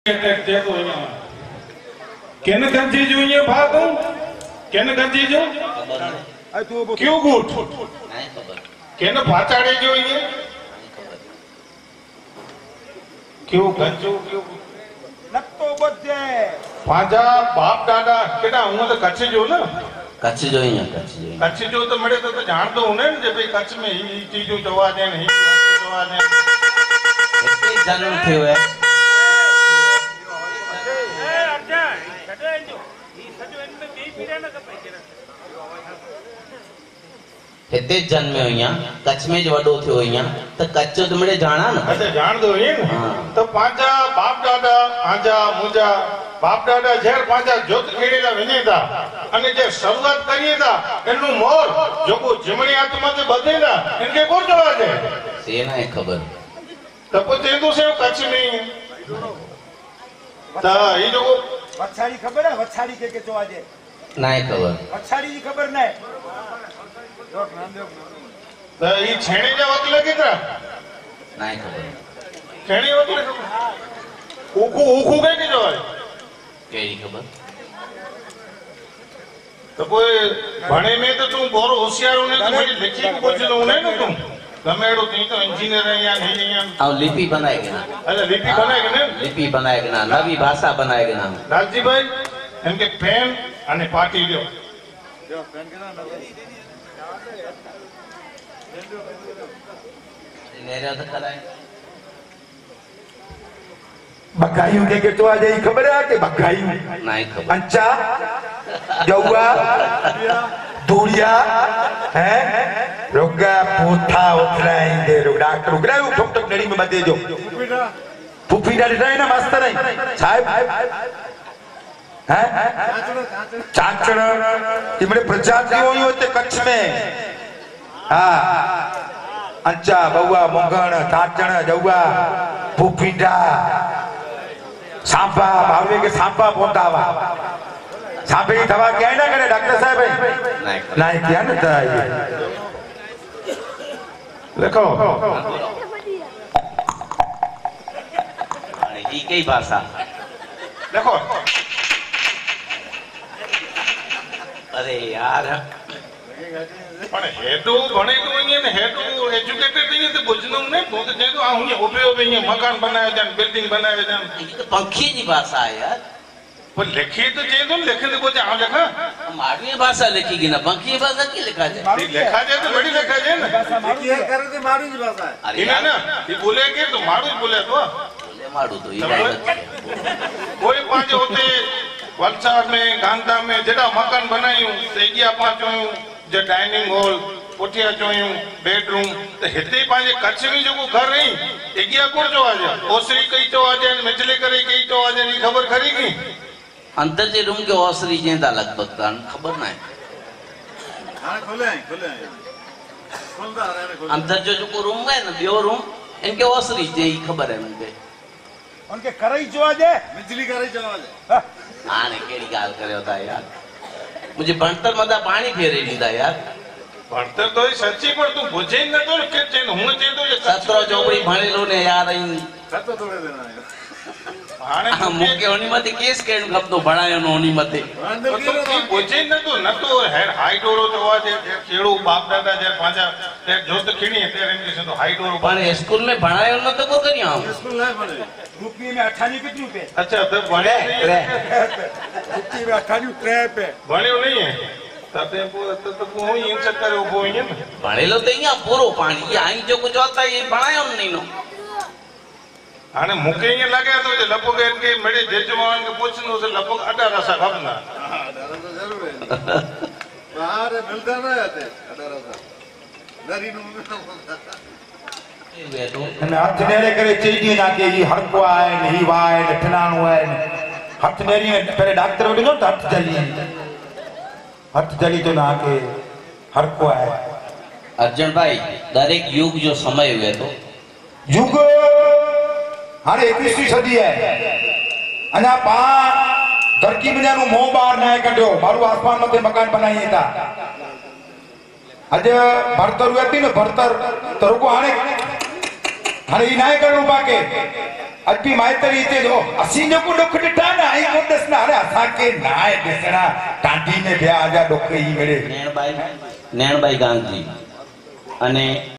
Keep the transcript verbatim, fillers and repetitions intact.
केन गंजी जो ये भागो केन गंजी जो क्यों गुट केन भाचाड़े जो ये क्यों गंजो क्यों नक्तो बजे पांजा बाप दादा केड़ा हूं तो कच्छ जो ना कच्छ जो ही है कच्छ जो कच्छ जो तो मरे तो जान दो ने जे भाई कच्छ में ही चीजों चवा दे नहीं चवा दे इतने जन्म थे हुए हिते जन्म हुई कच्छ में जो वडो थियो हुई त कच्छ तो मरे जाना ना अच्छा जान दो ये तो पांजा बाप दादा आजा मुजा बाप दादा जेर पांजा जोत खेड़ेला वने था अने जे शुरुआत करिए था एनु मोर जो को जिमणी आत्मा से बधे ना इनके को जवा दे से ना है खबर तो पुते तो से कच्छ में ता ई जो वछाड़ी खबर है वछाड़ी के के जवा दे ना है खबर वछाड़ी की खबर ना है तो ई छेणे जा वक्त लगे था ना है खबर छेणे वक्त लगे ऊखू ऊखू के के जवा केड़ी खबर तो कोई भणे में तो तू बोरो होशियार होने तो बड़ी लिखी को कुछ लो ने ना तुम गमेड़ो ती तो इंजीनियर है या नहीं या और लिपि बनाएगे ना अच्छा लिपि बनाएगे ना लिपि बनाएगे ना नवी भाषा बनाएगे ना लालजी भाई इनके पेन अने पार्टी दो जो पेन के ना मेरे तो कराए बगायू के के तो आ जाई खबर है कि बगायू नहीं खबर अंचा जौआ दूरिया हैं रोगा पोथा उतराएंगे रो डॉक्टर उगरायो ठोक ठोक नड़ी में बदे जो पुपीड़ा रे ना मास्टर है साहब हैं चाचड़ इमरे प्रजाति होई होते कच्छ में हां अंचा बउआ मोगण चाचड़ जौआ पुपीड़ा सांपा भावे के सांपा पोतावा सांपे की दवा क्या है ना करे डॉक्टर साहब नहीं क्या ना था ये देखो ये कई भाषा देखो अरे यार पण हेडो भणे तो ये ने हेडो एजुकेटेड नहीं तो बुझनो ने तो जे तो आ हुने ओबे ओबे ये मकान बनाए जान बिल्डिंग बनाए जान ये तो पंखी की भाषा है यार पर लिखी तो जे तो लिखने को आ लिखा माडवी भाषा लिखी ना पंखी भाषा की लिखा जाए लिखा जाए तो बड़ी लिखा जाए ना ये करे तो मारू की भाषा है अरे इना ना ये बोलेंगे तो मारू बोले तो बोले मारू तो ये कोई पांच होते वलसाड में गांधा में जेड़ा मकान बनायूं तेगिया पांचो जे डाइनिंग हॉल कोठिया चोयूं बेडरूम तो हिते पांजे कच्छ में जो घर रही तेगिया कोण जो आजे ओसरी कई तो आजे मिचले करे कई तो आजे नी खबर खरी की अंदर जे रूम के ओसरी जेंदा लगभग कान खबर ना है हां खोले खोले खोलदा रहे खोल अंदर जो जो रूम है ना बियो रूम इनके ओसरी जे खबर है उनके उनके करई जो आजे बिजली करई जो आजे हां ने केड़ी गाल करे होता यार मुझे बंतर मदा पानी फेरे लीदा यार भणतर तो सच्ची पर तू बुझे न तो के चेन हुन चे तो ये सतरो चौपड़ी भणेलो ने यार इन सतो थोड़े देना है हाने मुके ओनी मते केस केन खप तो बनायो नो ओनी मते तो तू बुझे न तो न तो हेड हाई डोरो तो आजे केड़ो बाप दादा जे पांजा ते जोत खिणी ते इनके से तो हाई डोरो पण स्कूल में बनायो न तो को करिया स्कूल नहीं बने रुपये में अठानी कितने रुपए अच्छा तो बने रुपये में अठानी ट्रे पे बणियो नहीं है तते को तो तो को ही इन चक्कर उभो ही है भणेलो तो या पूरो पानी ये आई जो कुछ होता ये बनायो नहीं नो हाने मुके ये लगे तो जे लपक इनके मेरे जेजमान के पूछनो से लपक अडा रसा खपना हां डर तो जरूर है बाहर मिलता ना आते अडा रसा नरी नु ने हाथ नेरे करे चईदी ना के ये हर को आए नहीं वाए ठनाणो है हाथ नेरी पहले डॉक्टर वडो तो हाथ जली हाथ जली तो ना के हर को आए अर्जुन भाई दरेक युग जो समय हुए तो युग हाने इक्कीसवीं सदी है अना पा धरती में नु मोह बार ना कढो मारू आसमान मथे मकान बनाई था अज भरतर हुए थी न भरतर तो रुको हाने हाने ई नाय करू बाके अॼु बि माइतरी हिते जो असीं जेको ॾुख ॾिठा न आई कोन ॾिस न हाणे असांखे न आहे ॾिसणा टांडी में विया जा ॾुख ई मिड़े नैणबाई नैणबाई गांधी अने